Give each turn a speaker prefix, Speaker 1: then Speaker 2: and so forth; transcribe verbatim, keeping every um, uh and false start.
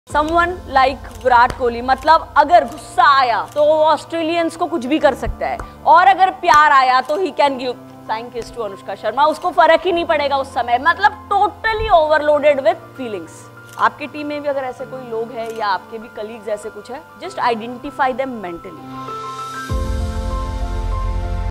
Speaker 1: Someone like Virat Kohli, मतलब अगर गुस्सा आया तो वो ऑस्ट्रेलियंस को कुछ भी कर सकता है, और अगर प्यार आया तो he can give flying kiss to Anushka Sharma, उसको फर्क ही नहीं पड़ेगा उस समय, मतलब टोटली ओवरलोडेड विद फीलिंग्स। आपकी टीम में भी अगर ऐसे कोई लोग हैं या आपके भी कलीग्स ऐसे कुछ है, जस्ट आइडेंटिफाई देम मेंटली।